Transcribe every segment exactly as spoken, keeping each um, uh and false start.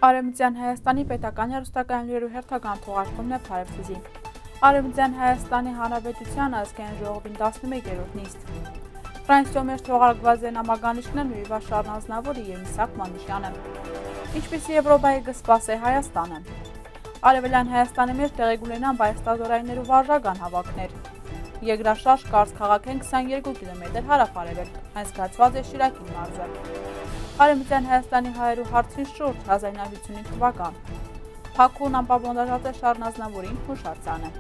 Արևմտյան Հայաստանի պետական հեռուստակայաններու հերթական թողարկումն է Փարեվցիզի։ Արևմտյան Հայաստանի Հանրապետության ազգային ժողովին տասնմեկերորդ նիստ։ Ֆրանսիայում մեր թողարկված են համագանիշներն ու Վաշար Ազնավուրի եւ Միսակ Մանուշյանը։ Ինչպիսի Եվրոպայի կսպասե Հայաստանը։ Արևելյան Հայաստանի մեջ տեղի կունենան բայստազորայիններու վարժական հավաքներ։ Եգրաշարժ Կարս քաղաքեն քսաներկու կիլոմետր հարավ-արևելք, այն զգացված է Շիրակի մարզը։ Արևմտյան Հայաստանի հայերու հարցին շուրջ հազար իննյակ ութսունհինգ թվական։ Փակուն անպայմանավորված է Շարլ Ազնավուրին հուշարձանը։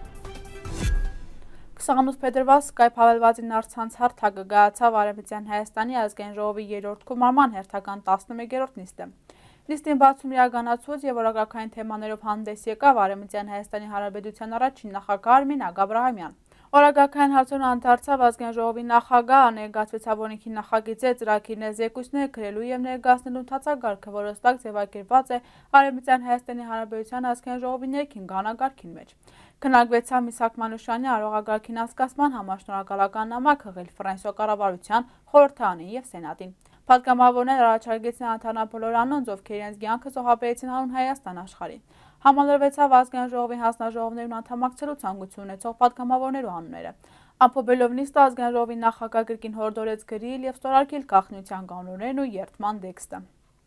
քսանութ փետրվար Skype հավելվածին առցանց հարթակը գայացավ Արևմտյան Հայաստանի ազգային ժողովի երրորդ կոմարման հերթական տասնմեկերորդ նիստը։ Նիստին բացում իրականացուց եւ օրակարգային թեմաներով հանդես եկավ Արևմտյան Հայաստանի Հանրապետության առաջին նախագահ Արմինակ Աբրահամյան։ Օրակարգային հարցերն անդրադարձավ ազգային ժողովի նախագահը, ներկայացվեցավ օրենքի նախագիծը, ծրագիրներ, զեկույցներ գրելու եւ ներկայացնելու ընթացակարգը, որը ըստակ ձևակերպված է Արևմտյան Հայաստանի Հանրապետության ազգային ժողովի ներքին կանոնագարքին մեջ։ Քննարկվեցավ Միսակ Մանուշյանի արարողագարքին անցկացման համաշնորհակալական նամակ հղել Ֆրանսիա կառավարության, խորհրդարանին եւ սենատին։ Պատգամավորներ առաջարկեցին անդանալ բոլոր անոնց, ովքեր իրենց կյանքը զոհաբերեցին հանուն Հայաստան աշխարհին։ Համալրվեցավ ազգային ժողովի հանձնաժողովներուն անդամակցելու ցանկություն ունեցող պատգամավորներու անունները։ Ամփոփելով նիստը ազգային ժողովի նախագահ կրկին հորդորեց գրիլ եւ ստորագրել գաղտնիության կանոններն ու երդման տեքստը։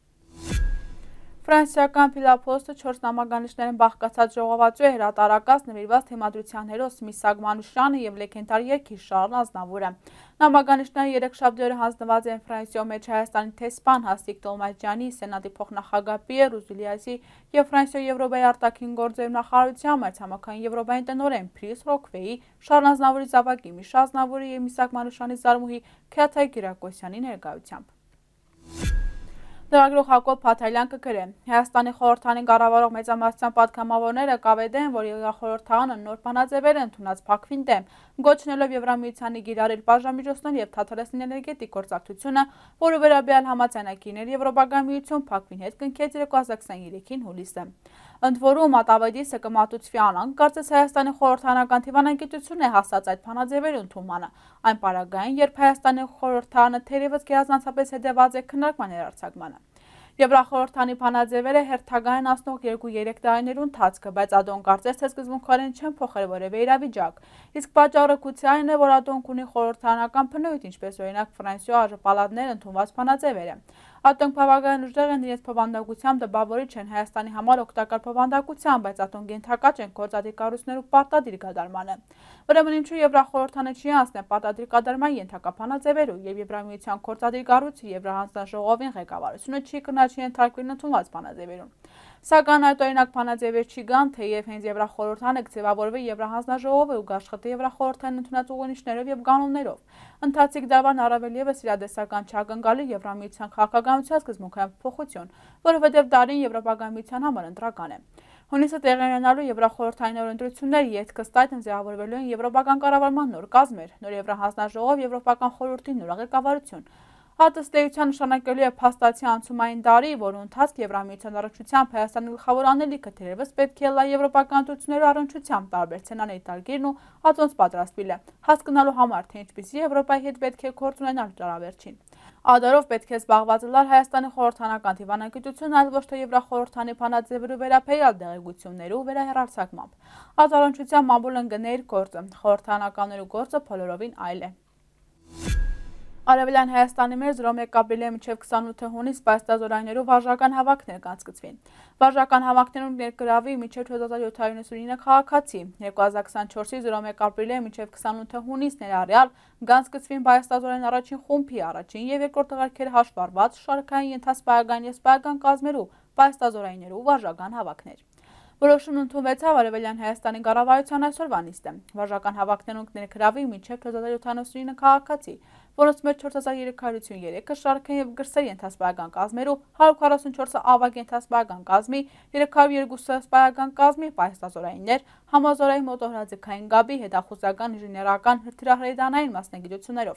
Ֆրանսիական Փիլափոստը չորս նամականիշներն բաղկացած ժողովածու է հրատարակած նվիրված թեմադրության հերոս Միսակ Մանուշյանը եւ լեգենդար երգիչ Շարլ Ազնավուրը։ Նամականիշները երեքշաբթի օրը հանձնված են Ֆրանսիայում մեջ Հայաստանի տեսփան Հասիկ Տոլմաջյանի, Սենատի փոխնախագահ Պիեր Ուզիլիասի եւ Ֆրանսիայի Եվրոպայի արտաքին գործերի նախարարության մայրցամաքային Եվրոպային տնօրեն Փրիս Ռոքվեի, Շարլ Ազնավուրի զավակի Միշա Ազնավուրի եւ Միսակ Մանուշյանի զարմուհի Քյաթայ Կիրակոսյանի ներկայությամբ։ Լրագրող Հակոբ Փաթալյան կգրե. Հայաստանի խորհրդանին կառավարող մեծամասնության պատգամավորները կավեդեն, որ Եվրախորհրդարանը նոր բանաձևեր ընդունած Փակվին դեմ, գոչնելով Եվրամիությանի գիրառել բաժանմիջոցներ եւ թաթարեցնել էներգետիկ գործակցությունը, որը վերաբերյալ համաձայնագիրներ Եվրոպական միություն Փակվին հետ կնքեց երկու հազար քսաներեքին հուլիսը։ Ընդ որում Ատավադիսը կմատուցվի անան, կարծես Հայաստանի խորհրդարանական դիվանագիտությունն է հասած այդ բանաձևերի ընդունմանը, այն պարագային, երբ Հայաստանի խորհրդարանը թերևս գերազանցապես հետևած է քննարկման հեռարձակմանը։ Եվրախորհրդանի բանաձևերը հերթական անցնող երկու-երեք տարիներու ընթացքը, բայց Ադոն կարծես թե սկզբունքորեն չեն փոխել որևէ իրավիճակ։ Իսկ պատճառը գուցե այն է, որ Ադոնք ունի խորհրդարանական բնույթ, ինչպես օրինակ Ֆրանսիա արժանապալատներ ընդունված բանաձևերը։ Ատոնք բավականին ուժեղ են իրենց փոխանդակությամբ դպավորիչ են Հայաստանի համար օգտակար փոխանդակության, բայց ատոնք ենթակաճ են գործադիր կառույցներու պարտադիր կատարմանը։ Ուրեմն ինչու Եվրախորհրդանը չի անցնել պարտադիր կատարման ենթակա բանաձևերու եւ Եվրամիության գործադիր կառույցը Եվրահանձնաժողովին ղեկավարությունը չի կնաչի ենթարկվել ընդունված բանաձևերուն։ Սակայն այդ օրինակ բանաձևեր չի գան, թեև հենց Եվրախորհրդանը կձևավորվի Եվրահանձնաժողովը ու կաշխատի Եվրախորհրդային ընդունած ուղղություններով եւ կանոններով։ Ընթացիկ դարվան առավել եւս իրադեսական չակնկալի Եվրամիության քաղաքականության սկզբունքային փոփոխություն, որովհետեւ դարին Եվրոպական միության համար ընտրական է։ Հունիսը տեղի ունենալու Եվրախորհրդային օրենսդրությունները յետքստայտ են ձևավորվելու են Եվրոպական կառավարման նոր կազմեր, նոր Եվրահանձնաժողով, Եվրոպական խորհրդի նոր ղեկավարություն։ Հատստեյության նշանակելու է փաստացի անցումային տարի, որը ընթացք Եվրամիության առնչությամբ Հայաստանի գլխավոր անելիքը թերևս պետք է լա Եվրոպական ընտրությունների առնչությամբ տարբեր սցենարների տալգիրն ու հատոնց պատրաստվել է, հասկանալու համար, թե ինչպիսի Եվրոպայի հետ պետք է գործ ունենալ տարավերջին։ Ադարով պետք է զբաղված լալ Հայաստանի խորհրդարանական դիվանագիտությունը, այլ ոչ թե Եվրախորհրդանի բանաձևերու վերաբերյալ դեղեցություններու վերահեռարձակմամբ։ Ադարոնչության մամուլն գներ գործը, խորհրդարանականներու գործը բոլորովին այլ է։ Արևելյան Հայաստանի մեջ զրոմեկ ապրիլի մինչև քսանութ հունիս բայստազորայիններու վարժական հավաքներ կանցկացվին։ Վարժական հավաքներում ներգրավի մինչև չորս հազար յոթ հարյուր նվսունինը քաղաքացի, երկու հազար քսանչորսի զրոմեկ ապրիլի մինչև քսանութ հունիս ներառյալ կանցկացվին բայստազորային առաջին խումբի առաջին եւ երկրորդ տղարքերը հաշվառված շարքային ենթասպայական եւ սպայական կազմերու բայստազորայիններու վարժական հավաքներ։ Որոշումն ընդունվեցավ Արևելյան Հայաստանի կառավարության այսօրվա նիստը։ Վարժական հավաքներուն ներգրավի մինչև չորս հազար յոթ հարյուր նվսունինը քաղաքացի, որոնց մեջ չորս հազար երեք հարյուր ութսուներեքը շարքային եւ գրսեր ենթասպայական կազմերու, հարյուր քառասունչորսը ավագ ենթասպայական կազմի, երեք հարյուր երկուսը սպայական կազմի բայստազորայիններ, համազորային մոտոհրաձգային գաբի, հետախուզական ինժեներական հրթիռահրետանային մասնագիտություններով։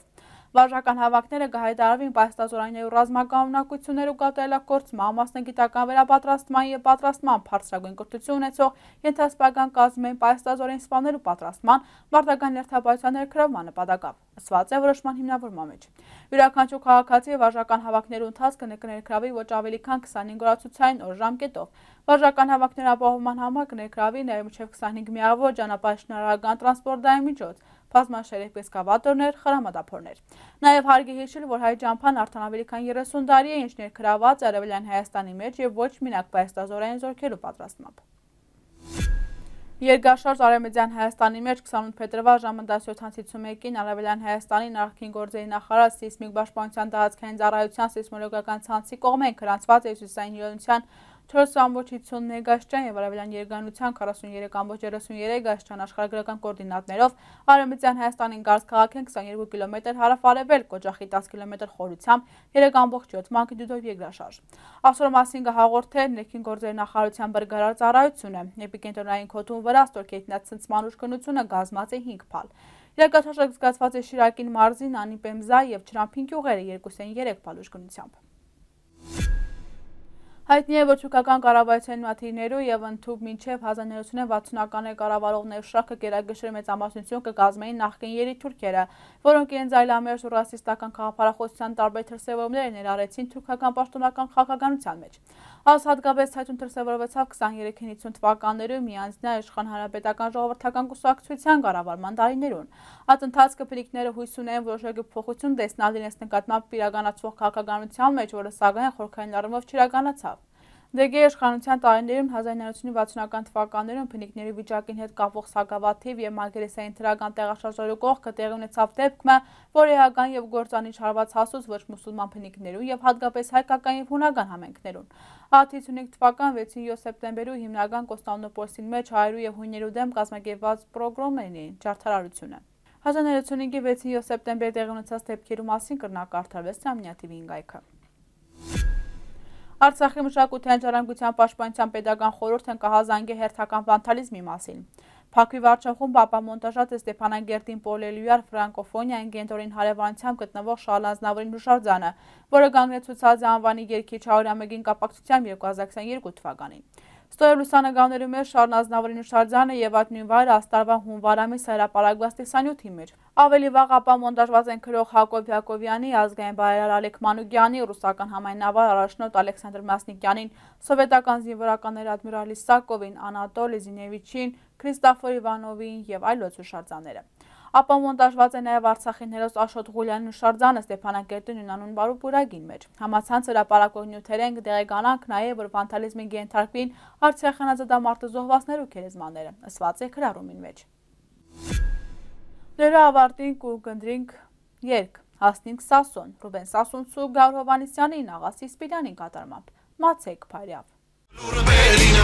Վարժական հավաքները կհայտարարվին պայստազորայիններու ռազմականունակություններու կատարելագործման, մասնագիտական վերապատրաստման եւ պատրաստման բարձրագույն կրթություն ունեցող ենթասպայական կազմային պայստազորային սպաներու պատրաստման, մարտական երթապայության ներգրավման նպատակով, ասված է որոշման հիմնավորման մեջ։ Յուրաքանչյուր քաղաքացի վարժական հավաքներու ընթացքը կներգրավի ոչ ավելի քան քսանհինգ օրացուցային օր ժամկետով։ Վարժական հավաքների ապահովման համար կներգրավի նաեւ մինչեւ քսանհինգ միավոր ճանապարհաշինարարական տրանսպորտային միջոց, բազմաշերեխ էքսկավատորներ, խրամատափորներ։ Նաև հարգի հիշել, որ հայ ճամփան արդեն ավելի քան երեսուն տարի է ինչ ներգրավված Արևելյան Հայաստանի մեջ եւ ոչ մենակ պայստազորային զորքերու պատրաստմամբ։ Երկաշարժ Արևմտյան Հայաստանի մեջ քսանութ փետրվար ժամը տասնյոթ հինգսունմեկին Արևելյան Հայաստանի նախկին գործերի նախարար Սեյսմիկ պաշտպանության տարածքային ծառայության սեյսմոլոգիական ցանցի կողմեն գրանցված է հյուսիսային յուրայնության չորս կամոջ հինգսուններեք աշճան եւ արևելյան երկայնության քառասուններեք կամոջ երեսուններեք աշճան աշխարհագրական կոորդինատներով Արևմտյան Հայաստանին գարց քաղաքեն քսաներկու կիլոմետր հարավ-արևելք, Կոջախի տասը կիլոմետր խորությամբ, երեք կամոջ յոթ մագնիտուդով երկրաշարժ։ Այսօր մասին կհաղորդել ներքին գործերի նախարարության բրգարար ծառայությունը, էպիկենտրոնային քոթուն վրա ստորգետնյաց ցնցման ուժգնությունը կազմած է հինգ փալ։ Երկրաշարժը զգացված է Շիրակին մարզին, Անիպեմզա եւ Չրամփին գյուղերը երկուսին երեք փալ ուժգնությամբ։ Հայտնի է, որ թուրքական կառավարության մատիրներու եւ ընդհուպ մինչեւ հազար նոյ հարյուր վաթսունականներ կառավարողներու շարքը գերագշրի մեծամասնություն կկազմեին նախկին երի թուրքերը, որոնք իրենց այլամերձ ու ռասիստական քաղաքապարախոսության տարբեր դրսևորումներ ներառեցին թուրքական պաշտոնական քաղաքականության մեջ։ Այս հատկապես ցայտուն դրսևորվեցավ քսաներեքին հինգսուն թվականներում միանձնյա իշխան հանրապետական ժողովրդական կուսակցության կառավարման տարիներուն։ Այդ ընթացքը փրիկները հույս ունեն որոշակի փոխություն տեսնել իրենց նկատմամբ իրականացվող քաղաքականության մեջ, որը սակայն խորքային առումով չիրականացավ։ Դեգե իշխանության տարիներում հազար նոյ հարյուր վաթսունական թվականներում փնիկների վիճակին հետ կապող սակավաթիվ եւ մարգերեսային թրական տեղաշարժերու կողքը տեղի ունեցավ դեպքը, որ էական եւ գործանիչ հարված հասուց ոչ մուսուլման փնիկներու եւ հատկապես հայկական եւ հունական համայնքներուն։ հինգսունհինգ թվական վեցին յոթ սեպտեմբերու հիմնական Կոստանդնուպոլսին մեջ հայերու եւ հույներու դեմ կազմակերպված պրոգրոմերն էին ջարդարարությունը։ հազար նոյ հարյուր հինգի վեցին յոթ սեպտեմբեր տեղի ունեցած դեպքերու մասին կրնակարդարվեց Սամնյա թի վի ինգայքը։ Արցախի մշակութային ժառանգության պաշտպանության պետական խորհուրդն կհազանգի հերթական վանդալիզմի մասին։ Փակվի վարչախումբ ապամոնտաժած է Ստեփանագերտին Պոլելյուար ֆրանկոֆոնիային գենտորին հարևանությամբ գտնվող Շարլ Ազնավուրին հուշարձանը, որը կանգնեցուցած է անվանի երգիչ հարյուրամյակին կապակցությամբ երկու հազար քսաներկու թվականին։ Ստորև լուսանգաներու մեջ Շարլ Ազնավուրին հուշարձանը եւ այդ նույն վայրը աստարվա հունվար ամիս հրապարակված տեսանյութի մեջ։ Ավելի վաղ ապամոնտաժված են քրող Հակոբ Յակովյանի, ազգային բարերար Ալեք Մանուկյանի, ռուսական համայնավար առաջնորդ Ալեքսանդր Մասնիկյանին, սովետական զինվորականներ ադմիրալ Իսակովին, Անատոլ Զինևիչին, Քրիստոֆոր Իվանովին եւ այլոց հուշարձանները։ Ապամոնտաժված է նաև Արցախին հերոս Աշոտ Ղուլյանի հուշարձանը Ստեփանագերտի նույնանուն բարու պուրագին մեջ։ Համացանց հրապարակող նյութերեն կտեղեկանանք նաև, որ վանդալիզմի կենթարկվին արցախյան ազատամարտի զոհվածներու քերեզմանները, ասված է քրարումին մեջ։ Դրա ավարտին կուգնդրինք երկ Հասնինք Սասոն, Ռուբեն Սասունցու Գարհ Հովանեսյանի Նաղասի Սպիրյանին կատարմամբ։ Մացեք Փարյավ։